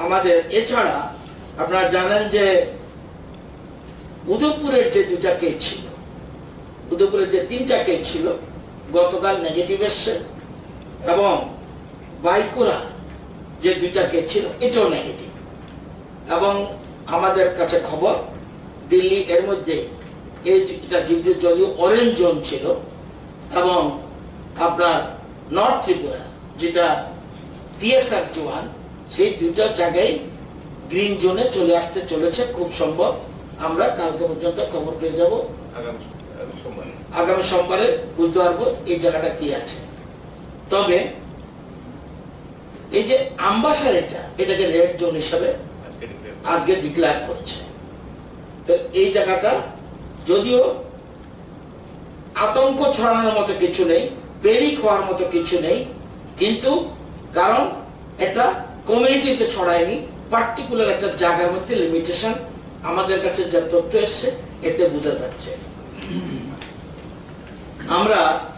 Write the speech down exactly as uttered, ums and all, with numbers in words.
আমাদের এছাড়া আপনারা জানেন যে উদয়পুরের যে দুটা কেস ছিল, উদয়পুরের যে তিনটা কেস ছিল গতকাল নেগেটিভ এসছে, এবং বাইকুরা যে দুইটা কেস ছিল এটাও নেগেটিভ। এবং আমাদের কাছে খবর দিল্লি এর মধ্যে এইটা যদিও অরেঞ্জ জোন ছিল, এবং আপনার নর্থ ত্রিপুরা যেটা টিএসআর ওয়ান সেই দুইটা জায়গায় গ্রিন জোনে চলে আসতে চলেছে। খুব সম্ভব আমরা কালকে পর্যন্ত খবর পেয়ে যাব, আগামী সোমবারে বুঝতে পারবো এই জায়গাটা কি আছে। তবে এই যে আম্বাসার এটা এটাকে রেড জোন হিসাবে আজকে ডিক্লেয়ার করেছে। তো এই জায়গাটা যদিও আতঙ্ক ছড়ানোর মতো কিছু নেই, পেরিক হওয়ার মতো কিছু নেই, কিন্তু কারণ এটা কমিউনিটিতে ছড়ায়নি, পার্টিকুলার একটা জায়গার মধ্যে লিমিটেশন। আমাদের কাছে যা তথ্য এসছে এতে বোঝা যাচ্ছে। আমরা